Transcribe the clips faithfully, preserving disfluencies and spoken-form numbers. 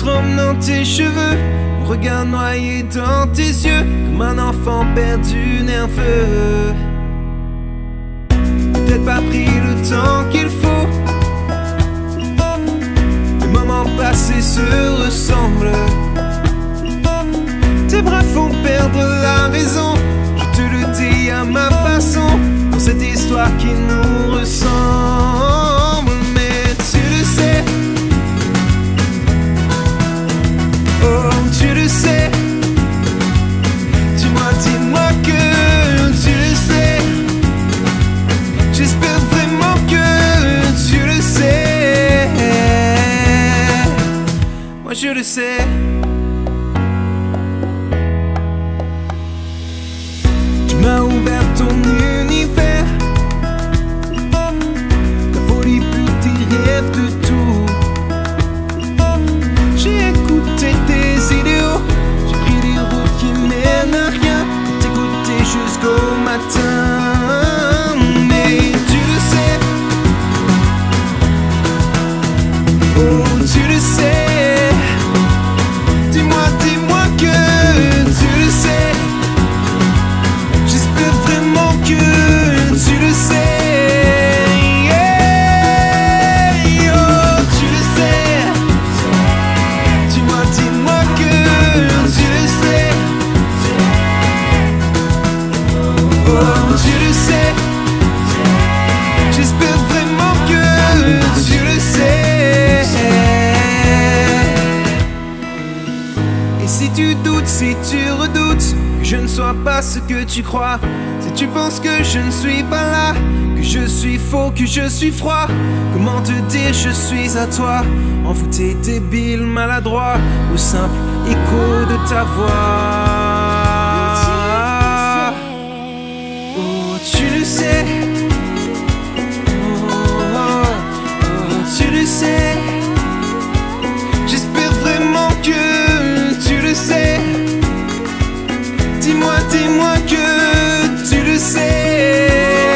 trempe dans tes cheveux, mon regard noyé dans tes yeux, comme un enfant perdu nerveux. Peut-être pas pris le temps qu'il faut, les moments passés se ressemblent. Tes bras font perdre la raison, je te le dis à ma façon, dans cette histoire qui nous ressemble. Mais tu le sais, oh tu le sais, dis-moi, dis-moi que tu le sais. J'espère vraiment que tu le sais. Moi je le sais. Tu m'as ouvert ton univers, ta folie plus tes rêves de tout. J'ai écouté tes idéaux, j'ai pris des routes qui mènent à rien, t'écouter jusqu'au matin. Mais tu le sais, oh tu le sais, dis-moi, dis-moi que tu le sais. J'espère vraiment que tu le sais. Yeah. Oh tu le sais, dis-moi, dis-moi que tu le sais. Oh tu le sais, j'espère vraiment que tu le sais. Et si tu doutes, si tu redoutes que je ne sois pas ce que tu crois, si tu penses que je ne suis pas là, que je suis faux, que je suis froid, comment te dire je suis à toi, envoûté, débile, maladroit, au simple écho de ta voix. Oh tu le sais, oh, oh, oh, tu le sais. J'espère vraiment que tu le sais. Dis-moi, dis-moi que tu le sais.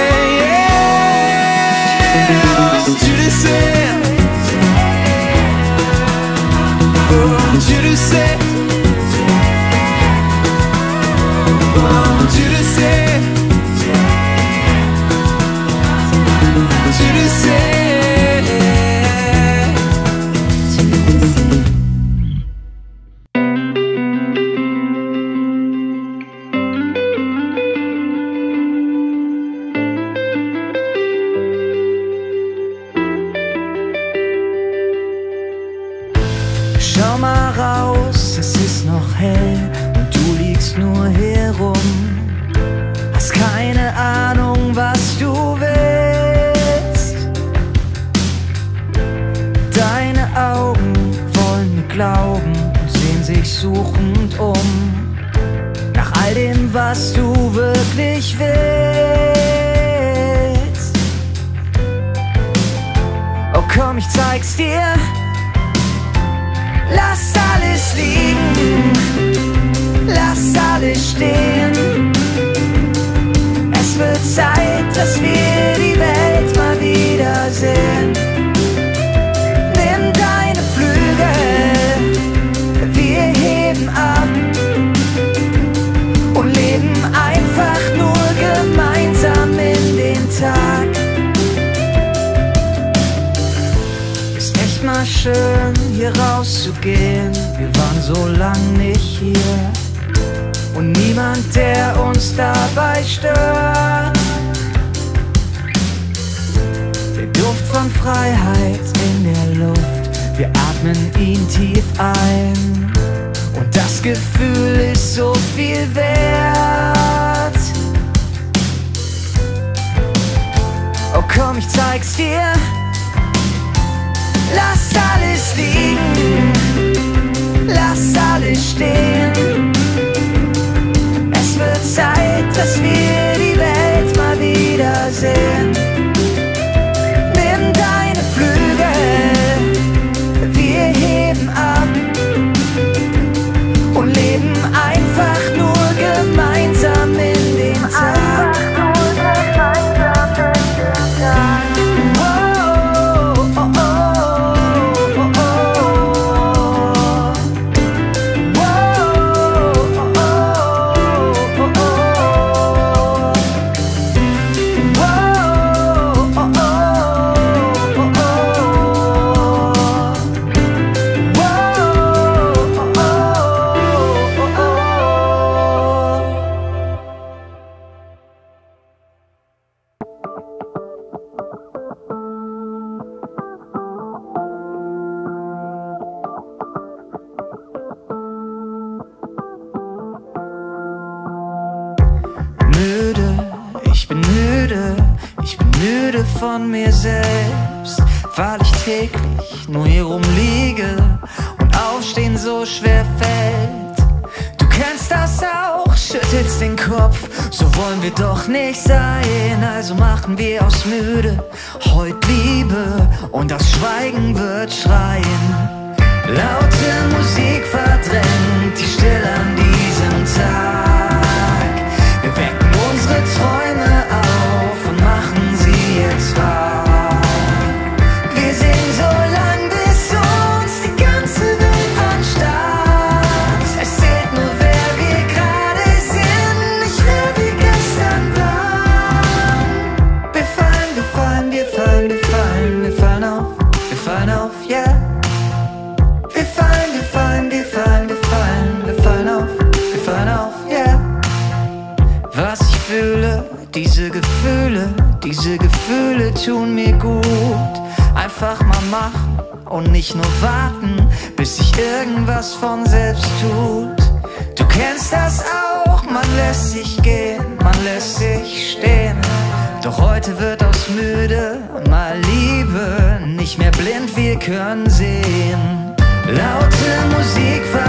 Yeah. Oh, tu le sais. Oh, tu le sais. Oh, tu le sais. Tu le sais. Schau mal raus, es ist noch hell und du liegst nur hier rum. Hast keine Ahnung, was du willst. Deine Augen wollen mir glauben und sehen sich suchend um. Nach all dem, was du wirklich willst. Oh komm, ich zeig's dir. Lass alles liegen, lass alles stehen. Es wird Zeit, dass wir die Welt mal wiedersehen. Nimm deine Flügel, wir heben ab und leben einfach nur gemeinsam in den Tag. Ist echt mal schön, hier rauszugehen. Wir waren so lang nicht hier und niemand, der uns dabei stört. Der Duft von Freiheit in der Luft, wir atmen ihn tief ein und das Gefühl ist so viel wert. Oh komm, ich zeig's dir. Lass alles liegen, lass alles stehen. Es wird Zeit, dass wir die Welt mal wiedersehen. Nimm deine Flügel, wir heben ab und leben einfach nur gemeinsam in den Tag. Oh, oh, oh, oh, oh, oh. müde, ich bin müde von mir selbst, weil ich täglich nur hier rumliege und aufstehen so schwer fällt. Du kennst das auch, schüttelst den Kopf, so wollen wir doch nicht sein. Also machen wir aus müde heute Liebe und das Schweigen wird schreien. Laute Musik verdrängt die Stille an diesem Tag. Wir wecken unsere Träume auf und machen sie jetzt wahr. Wir singen so lang, bis uns die ganze Welt anstarrt. Es zählt nur, wer wir gerade sind, nicht wer wir gestern waren. Wir fallen, wir fallen, wir fallen, wir fallen, wir fallen auf, wir fallen auf, yeah. Wir fallen, wir fallen, wir fallen, wir fallen, wir fallen auf, wir fallen auf, yeah. Was ich fühle, diese Gefühle, diese Gefühle tun mir gut. Einfach mal machen und nicht nur warten, bis sich irgendwas von selbst tut. Du kennst das auch, man lässt sich gehen, man lässt sich stehen. Doch heute wird aus müde mal Liebe, nicht mehr blind, wir können sehen. Laute Musik